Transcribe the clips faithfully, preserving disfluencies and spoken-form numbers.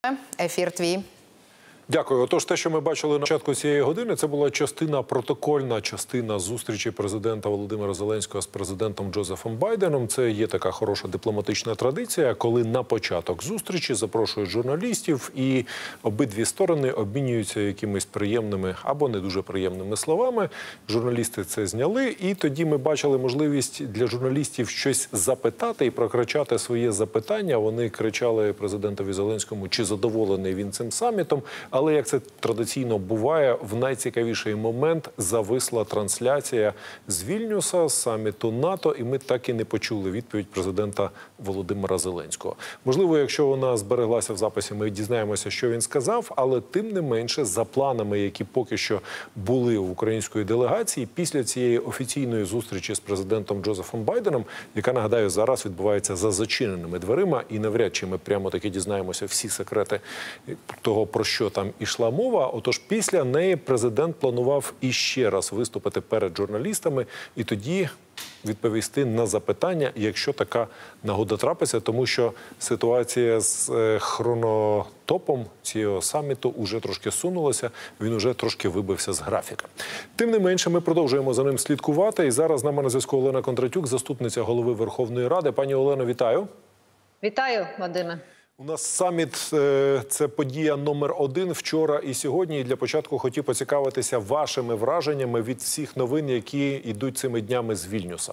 Ефір твій. Дякую. Отож, те, що ми бачили на початку цієї години, це була частина, протокольна частина зустрічі президента Володимира Зеленського з президентом Джозефом Байденом. Це є така хороша дипломатична традиція, коли на початок зустрічі запрошують журналістів і обидві сторони обмінюються якимись приємними або не дуже приємними словами. Журналісти це зняли, і тоді ми бачили можливість для журналістів щось запитати і прокричати своє запитання. Вони кричали президентові Зеленському, чи задоволений він цим самітом. Але, як це традиційно буває, в найцікавіший момент зависла трансляція з Вільнюса, з саміту НАТО, і ми так і не почули відповідь президента Володимира Зеленського. Можливо, якщо вона збереглася в записі, ми дізнаємося, що він сказав, але тим не менше, за планами, які поки що були в української делегації, після цієї офіційної зустрічі з президентом Джозефом Байденом, яка, нагадаю, зараз відбувається за зачиненими дверима, і навряд чи ми прямо таки дізнаємося всі секрети того, про що там ішла мова. Отож, після неї президент планував іще раз виступити перед журналістами і тоді відповісти на запитання, якщо така нагода трапиться, тому що ситуація з хронотопом цього саміту уже трошки сунулася, він уже трошки вибився з графіка. Тим не менше, ми продовжуємо за ним слідкувати. І зараз з нами на зв'язку Олена Кондратюк, заступниця голови Верховної Ради. Пані Олено, вітаю. Вітаю, Вадиме. У нас саміт – це подія номер один вчора і сьогодні. І для початку хотів поцікавитися вашими враженнями від всіх новин, які йдуть цими днями з Вільнюса.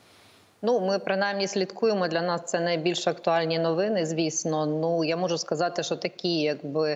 Ну, ми принаймні слідкуємо. Для нас це найбільш актуальні новини, звісно. Ну, я можу сказати, що такі, якби,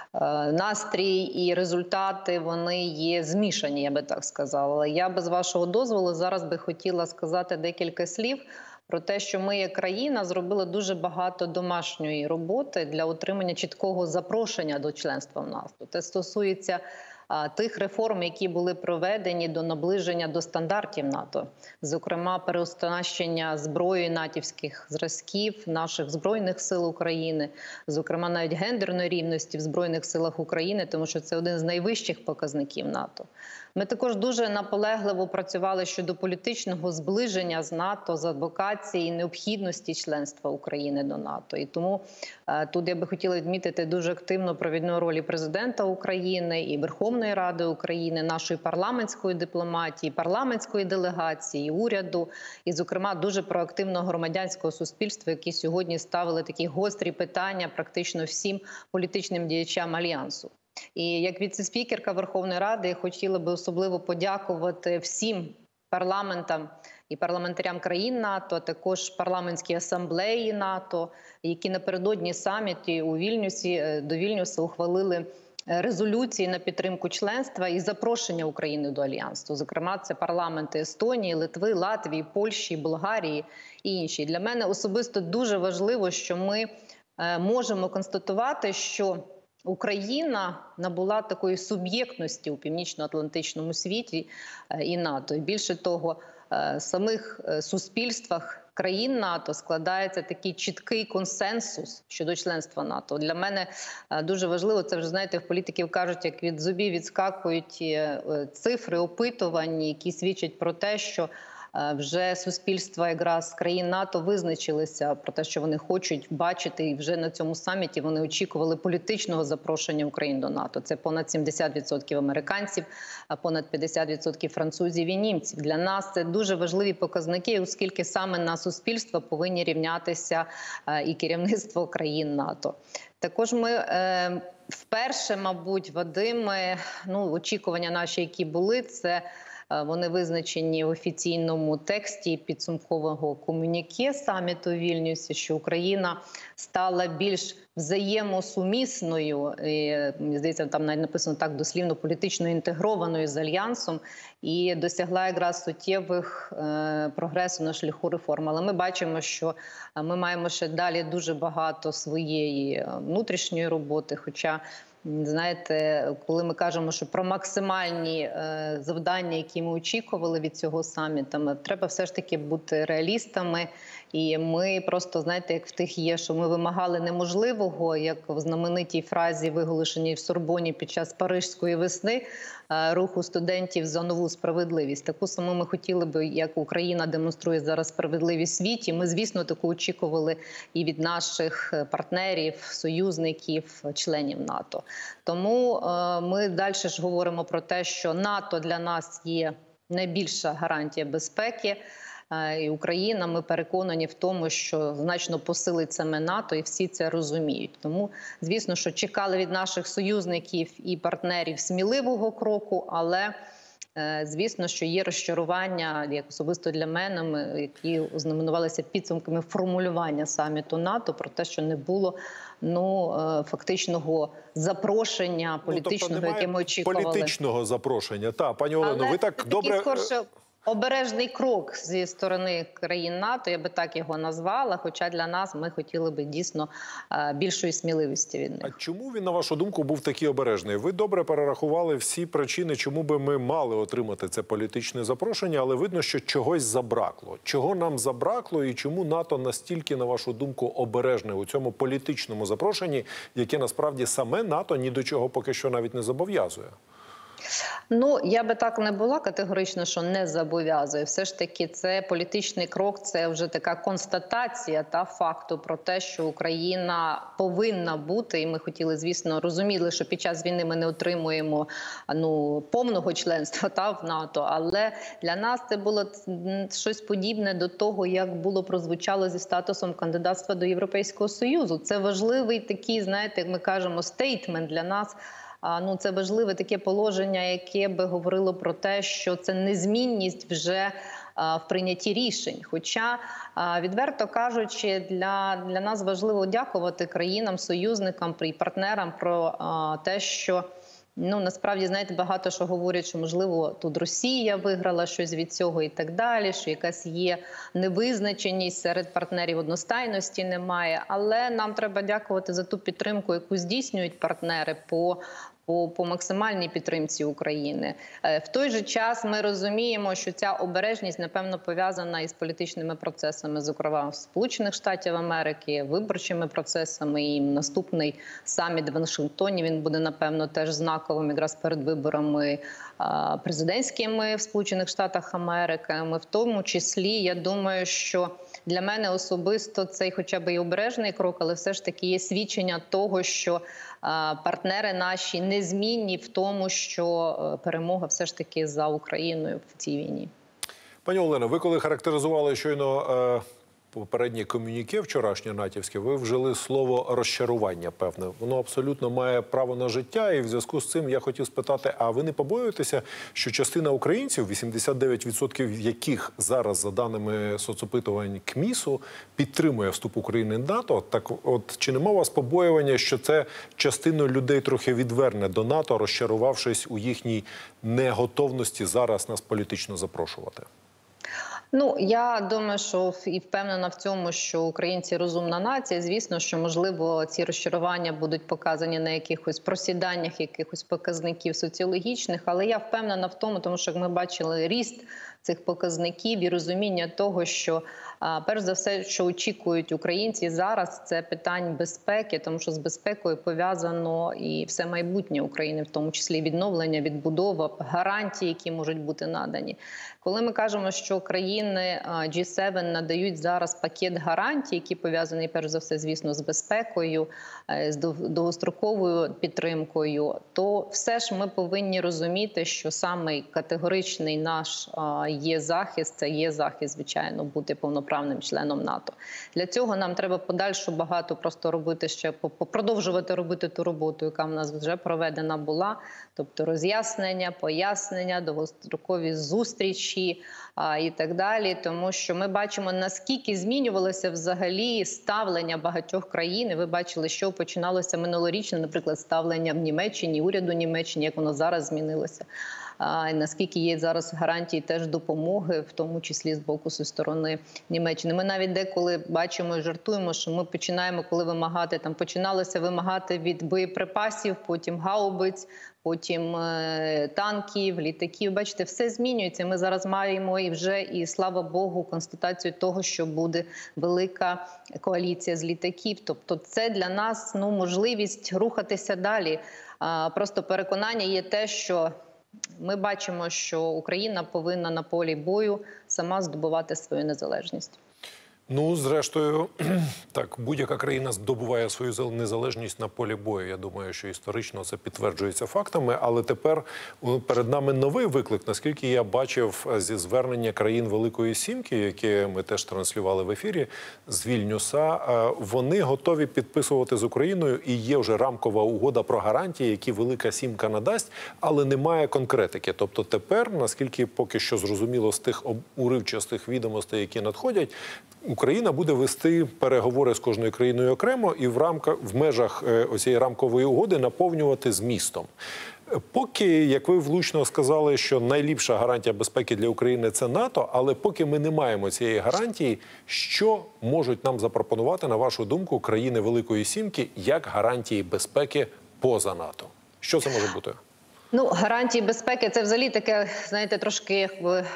настрій і результати, вони є змішані, я би так сказала. Але я, без вашого дозволу, зараз би хотіла сказати декілька слів про те, що ми, як країна, зробили дуже багато домашньої роботи для отримання чіткого запрошення до членства в НАТО. Це стосується а, тих реформ, які були проведені до наближення до стандартів НАТО. Зокрема, переоснащення зброї натівських зразків наших Збройних сил України, зокрема, навіть гендерної рівності в Збройних силах України, тому що це один з найвищих показників НАТО. Ми також дуже наполегливо працювали щодо політичного зближення з НАТО, з адвокації і необхідності членства України до НАТО. І тому е, тут я би хотіла відмітити дуже активну провідну роль і президента України, і Верховної Ради України, нашої парламентської дипломатії, парламентської делегації, і уряду, і, зокрема, дуже проактивного громадянського суспільства, які сьогодні ставили такі гострі питання практично всім політичним діячам Альянсу. І як віце-спікерка Верховної Ради я хотіла би особливо подякувати всім парламентам і парламентарям країн НАТО, а також парламентській асамблеї НАТО, які напередодні саміті у Вільнюсі, до Вільнюса ухвалили резолюції на підтримку членства і запрошення України до Альянсу. Зокрема, це парламенти Естонії, Литви, Латвії, Польщі, Болгарії і інші. Для мене особисто дуже важливо, що ми можемо констатувати, що Україна набула такої суб'єктності у північно-атлантичному світі і НАТО. І більше того, в самих суспільствах країн НАТО складається такий чіткий консенсус щодо членства НАТО. Для мене дуже важливо, це вже, знаєте, в політиків кажуть, як від зубів відскакують цифри, опитування, які свідчать про те, що вже суспільства якраз країн НАТО визначилися про те, що вони хочуть бачити, і вже на цьому саміті вони очікували політичного запрошення України до НАТО. Це понад сімдесят відсотків американців, а понад п'ятдесят відсотків французів і німців. Для нас це дуже важливі показники, оскільки саме на суспільство повинні рівнятися і керівництво країн НАТО. Також ми е, вперше, мабуть, Вадиме, ну, очікування наші, які були, це вони визначені в офіційному тексті підсумкового комюніке саміту у Вільнюсі, що Україна стала більш взаємосумісною, і, мені здається, там навіть написано так дослівно, політично інтегрованою з Альянсом і досягла якраз суттєвих е, прогресу на шляху реформ. Але ми бачимо, що ми маємо ще далі дуже багато своєї внутрішньої роботи, хоча знаєте, коли ми кажемо, що про максимальні е, завдання, які ми очікували від цього саміту, треба все ж таки бути реалістами. І ми просто, знаєте, як в тих є, що ми вимагали неможливого, як в знаменитій фразі, виголошеній в Сорбоні під час Паризької весни, руху студентів за нову справедливість. Таку саму ми хотіли би, як Україна демонструє зараз справедливість в світі. Ми, звісно, таку очікували і від наших партнерів, союзників, членів НАТО. Тому ми далі ж говоримо про те, що НАТО для нас є найбільша гарантія безпеки. І Україна, ми переконані в тому, що значно посилить саме НАТО, і всі це розуміють. Тому, звісно, що чекали від наших союзників і партнерів сміливого кроку, але, звісно, що є розчарування, як особисто для мене, які ознаменувалися підсумками формулювання саміту НАТО, про те, що не було ну, фактичного запрошення політичного, ну, тобто яке ми очікували. Політичного запрошення, так, пані Олено, але ви так добре... Скорше... Обережний крок зі сторони країн НАТО, я би так його назвала, хоча для нас ми хотіли би дійсно більшої сміливості від них. А чому він, на вашу думку, був такий обережний? Ви добре перерахували всі причини, чому би ми мали отримати це політичне запрошення, але видно, що чогось забракло. Чого нам забракло і чому НАТО настільки, на вашу думку, обережне у цьому політичному запрошенні, яке насправді саме НАТО ні до чого поки що навіть не зобов'язує? Ну, я би так не була категорично, що не зобов'язує. Все ж таки, це політичний крок, це вже така констатація та факту про те, що Україна повинна бути, і ми хотіли, звісно, розуміли, що під час війни ми не отримуємо ну, повного членства та, в НАТО, але для нас це було щось подібне до того, як було прозвучало зі статусом кандидатства до Європейського Союзу. Це важливий такий, знаєте, як ми кажемо, стейтмент для нас. Ну, це важливе таке положення, яке би говорило про те, що це незмінність вже в прийнятті рішень. Хоча, відверто кажучи, для, для нас важливо дякувати країнам, союзникам і партнерам про те, що ну, насправді, знаєте, багато що говорять, що, можливо, тут Росія виграла щось від цього і так далі, що якась є невизначеність серед партнерів, одностайності немає. Але нам треба дякувати за ту підтримку, яку здійснюють партнери по По, по максимальній підтримці України. В той же час ми розуміємо, що ця обережність, напевно, пов'язана із політичними процесами, зокрема, Сполучених Штатів Америки, виборчими процесами. І наступний саміт в Вашингтоні, він буде, напевно, теж знаковим якраз перед виборами президентськими в Сполучених Штатах Америки. Ми в тому числі, я думаю, що для мене особисто цей хоча б і обережний крок, але все ж таки є свідчення того, що партнери наші незмінні в тому, що перемога все ж таки за Україною в цій війні. Пані Олено, ви коли характеризували щойно попереднє комюніке вчорашнє натівське, ви вжили слово «розчарування», певне. Воно абсолютно має право на життя, і в зв'язку з цим я хотів спитати, а ви не побоюєтеся, що частина українців, вісімдесят дев'ять відсотків яких зараз, за даними соцопитувань КМІСу, підтримує вступ України в НАТО? Так от, чи нема у вас побоювання, що це частину людей трохи відверне до НАТО, розчарувавшись у їхній неготовності зараз нас політично запрошувати? Ну, я думаю, що і впевнена в цьому, що українці розумна нація. Звісно, що, можливо, ці розчарування будуть показані на якихось просіданнях, якихось показників соціологічних, але я впевнена в тому, тому що, як ми бачили, ріст цих показників і розуміння того, що, перш за все, що очікують українці зараз, це питань безпеки, тому що з безпекою пов'язано і все майбутнє України, в тому числі відновлення, відбудова, гарантії, які можуть бути надані. Коли ми кажемо, що країни джі сім надають зараз пакет гарантій, які пов'язані, перш за все, звісно, з безпекою, з довгостроковою підтримкою, то все ж ми повинні розуміти, що саме категоричний наш є захист, це є захист, звичайно, бути повноправним членом НАТО. Для цього нам треба подальшу багато просто робити ще, продовжувати робити ту роботу, яка в нас вже проведена була, тобто роз'яснення, пояснення, довгострокові зустрічі а, і так далі, тому що ми бачимо, наскільки змінювалося взагалі ставлення багатьох країн. І ви бачили, що починалося минулорічно, наприклад, ставлення в Німеччині, уряду Німеччини, як воно зараз змінилося. а, наскільки є зараз гарантії теж допомоги, в тому числі з боку зі сторони Німеччини. Ми навіть деколи бачимо і жартуємо, що ми починаємо, коли вимагати, там починалося вимагати від боєприпасів, потім гаубиць, потім е, танків, літаків. Бачите, все змінюється. Ми зараз маємо і вже, і слава Богу, констатацію того, що буде велика коаліція з літаків. Тобто це для нас, ну, можливість рухатися далі. А, просто переконання є те, що ми бачимо, що Україна повинна на полі бою сама здобувати свою незалежність. Ну, зрештою, так, будь-яка країна здобуває свою незалежність на полі бою. Я думаю, що історично це підтверджується фактами. Але тепер перед нами новий виклик. Наскільки я бачив зі звернення країн Великої Сімки, яке ми теж транслювали в ефірі з Вільнюса, вони готові підписувати з Україною, і є вже рамкова угода про гарантії, які Велика Сімка надасть, але немає конкретики. Тобто тепер, наскільки поки що зрозуміло з тих уривчастих відомостей, які надходять, Україна буде вести переговори з кожною країною окремо і в рамках, в межах оцієї рамкової угоди наповнювати змістом. Поки, як ви влучно сказали, що найліпша гарантія безпеки для України – це НАТО, але поки ми не маємо цієї гарантії, що можуть нам запропонувати, на вашу думку, країни Великої Сімки як гарантії безпеки поза НАТО? Що це може бути? Ну, гарантії безпеки – це взагалі таке, знаєте, трошки,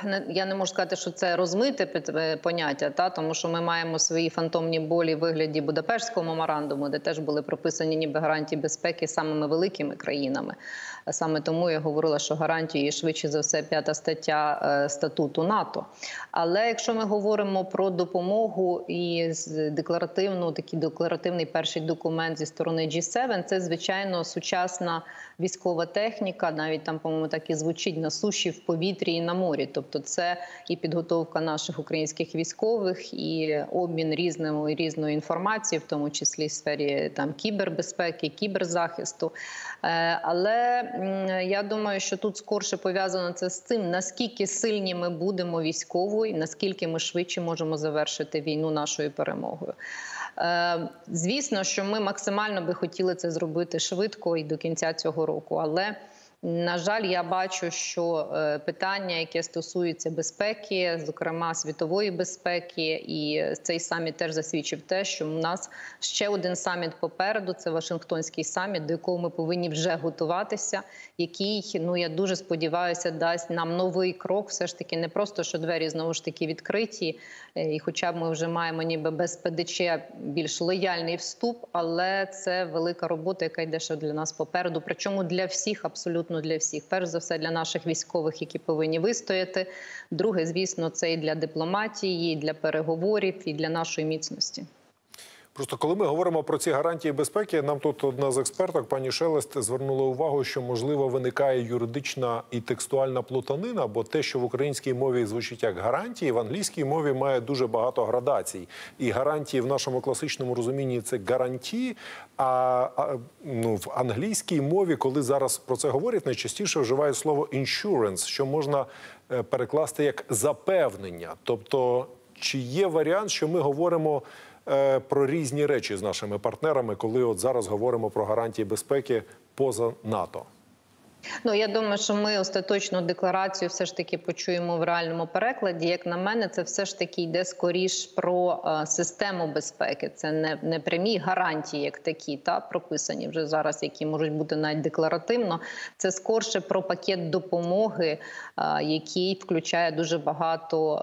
я не можу сказати, що це розмите поняття, та, тому що ми маємо свої фантомні болі в вигляді Будапештського меморандуму, де теж були прописані ніби гарантії безпеки самими великими країнами. Саме тому я говорила, що гарантії, швидше за все, п'ята стаття статуту НАТО. Але якщо ми говоримо про допомогу і декларативну, такий декларативний перший документ зі сторони джі севен, це, звичайно, сучасна військова техніка, навіть там, по-моєму, так і звучить, на суші, в повітрі і на морі. Тобто це і підготовка наших українських військових, і обмін різною, різною інформацією, в тому числі в сфері там кібербезпеки, кіберзахисту. Але я думаю, що тут скорше пов'язано це з цим, наскільки сильні ми будемо військово і наскільки ми швидше можемо завершити війну нашою перемогою. Звісно, що ми максимально би хотіли це зробити швидко і до кінця цього року, але, на жаль, я бачу, що питання, яке стосується безпеки, зокрема світової безпеки, і цей саміт теж засвідчив те, що у нас ще один саміт попереду, це Вашингтонський саміт, до якого ми повинні вже готуватися, який, ну, я дуже сподіваюся, дасть нам новий крок, все ж таки не просто, що двері знову ж таки відкриті, і хоча б ми вже маємо ніби без пе де че більш лояльний вступ, але це велика робота, яка йде ще для нас попереду, причому для всіх, абсолютно для всіх. Перш за все, для наших військових, які повинні вистояти. Друге, звісно, це і для дипломатії, і для переговорів, і для нашої міцності. Просто коли ми говоримо про ці гарантії безпеки, нам тут одна з експерток, пані Шелест, звернула увагу, що, можливо, виникає юридична і текстуальна плутанина, бо те, що в українській мові звучить як гарантії, в англійській мові має дуже багато градацій. І гарантії в нашому класичному розумінні – це гарантії, а, а ну, в англійській мові, коли зараз про це говорять, найчастіше вживають слово insurance, що можна перекласти як запевнення. Тобто, чи є варіант, що ми говоримо про різні речі з нашими партнерами, коли от зараз говоримо про гарантії безпеки поза НАТО? Ну, я думаю, що ми остаточну декларацію все ж таки почуємо в реальному перекладі. Як на мене, це все ж таки йде скоріш про е, систему безпеки. Це не, не прямі гарантії, як такі, та, прописані вже зараз, які можуть бути навіть декларативно. Це скорше про пакет допомоги, е, який включає дуже багато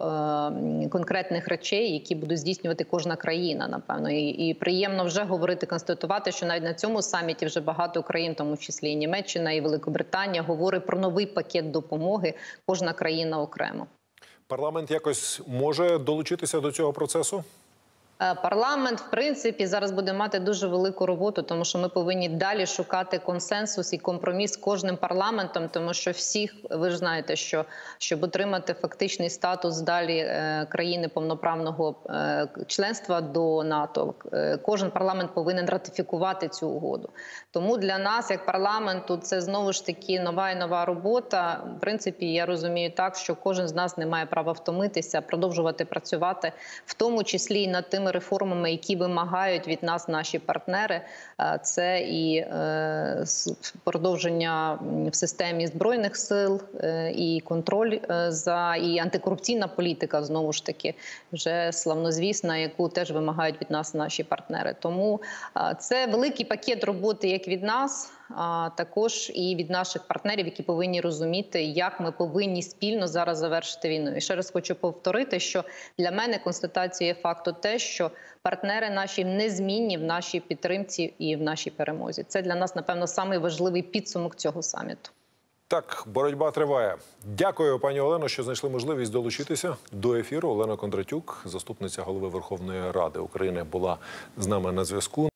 е, конкретних речей, які буде здійснювати кожна країна, напевно. І, і приємно вже говорити, констатувати, що навіть на цьому саміті вже багато країн, в тому числі і Німеччина, і Великобританія, говорить про новий пакет допомоги, кожна країна окремо. Парламент якось може долучитися до цього процесу? Парламент, в принципі, зараз буде мати дуже велику роботу, тому що ми повинні далі шукати консенсус і компроміс з кожним парламентом, тому що всіх, ви ж знаєте, що щоб отримати фактичний статус далі е, країни повноправного е, членства до НАТО, е, кожен парламент повинен ратифікувати цю угоду. Тому для нас, як парламенту, це знову ж таки нова і нова робота. В принципі, я розумію так, що кожен з нас не має права втомитися, продовжувати працювати, в тому числі і над тими тими реформами, які вимагають від нас наші партнери. Це і продовження в системі Збройних сил, і контроль за, і антикорупційна політика, знову ж таки, вже славнозвісна, яку теж вимагають від нас наші партнери. Тому це великий пакет роботи як від нас, а також і від наших партнерів, які повинні розуміти, як ми повинні спільно зараз завершити війну. І ще раз хочу повторити, що для мене констатацією факту те, що партнери наші незмінні в нашій підтримці і в нашій перемозі. Це для нас, напевно, самий важливий підсумок цього саміту. Так, боротьба триває. Дякую, пані Олено, що знайшли можливість долучитися до ефіру. Олена Кондратюк, заступниця голови Верховної Ради України, була з нами на зв'язку.